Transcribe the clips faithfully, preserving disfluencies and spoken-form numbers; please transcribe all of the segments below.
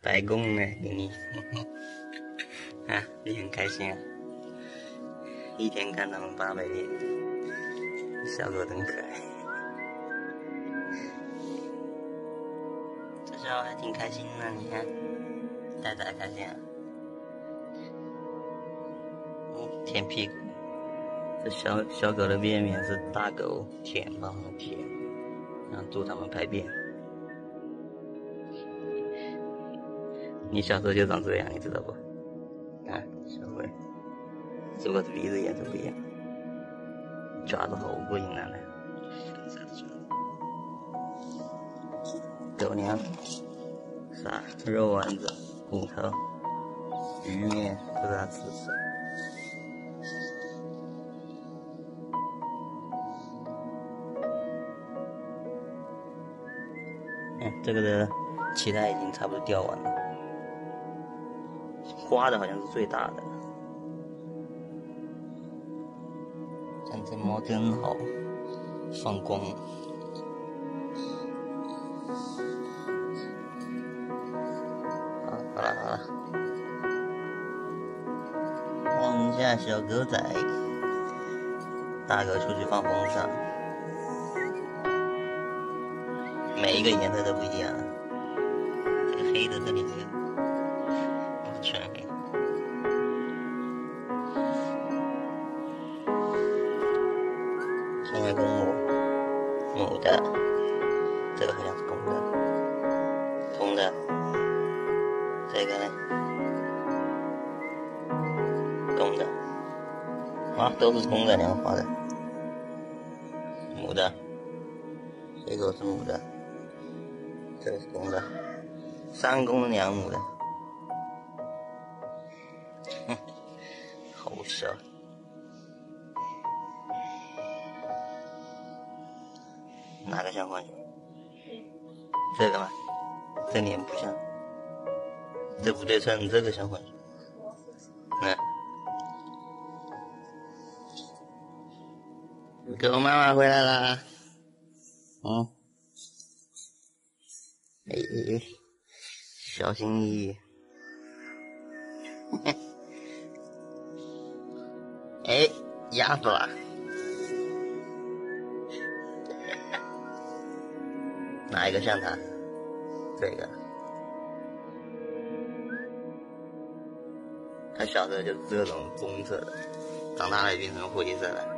白公呢，给你啊，你很开心啊！一天看他们八百遍，小狗真可爱。这时候还挺开心的，你看，呆呆开心啊！嗯，舔屁股。这小小狗的便便是大狗舔，帮它们舔，然后助它们排便。你小时候就长这样，你知道不？啊，小鬼，只不过是鼻子颜色不一样，抓着好过瘾啊！狗粮、啥肉丸子、骨头、鱼面都是它吃吃。嗯，这个的脐带已经差不多掉完了。花的好像是最大的，看这猫真好，放光。好，好了好了，看一下小狗仔，大狗出去放风扇，每一个颜色都不一样。这个黑的这里这个。全黑。现在公母，母的，这个好像是公的，公的，这个呢，公的，啊，都是公的，两个花的，母的，这个是母的，这个是公的，三公两母的。哼，好笑。哪个像幻想？这个吗？这脸不像，这不对称，这个像幻想。嗯，狗妈妈回来啦。嗯，哎哎哎，小心翼翼。哎，压住了！哪一个像它？这个。它小时候就是这种棕色的，长大了变成灰色了。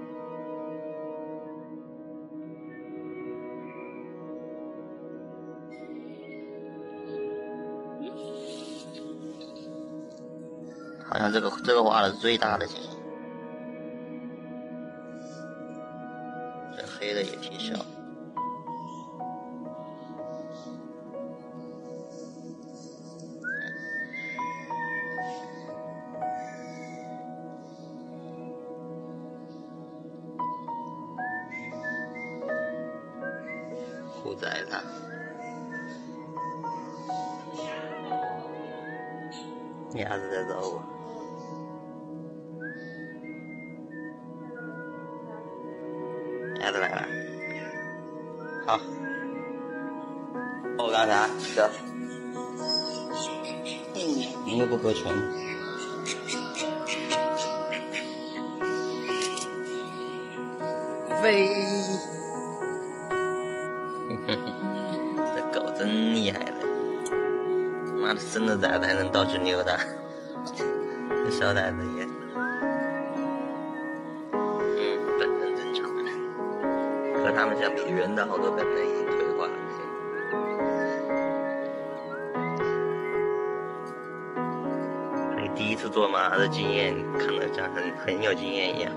好像这个这个画的是最大的，其实。这黑的也挺小。虎崽子。鸭子在找我。鸭子来了。好。我干啥？走。嗯，你又不合群。飞。这狗真厉害的。妈的，生的崽子还能到处溜达，这小崽子也，嗯，本能正常的，和他们相比，人的好多本能已经退化了。你第一次做马的经验，看得像很很有经验一样。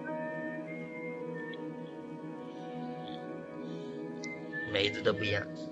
每一只都不一样。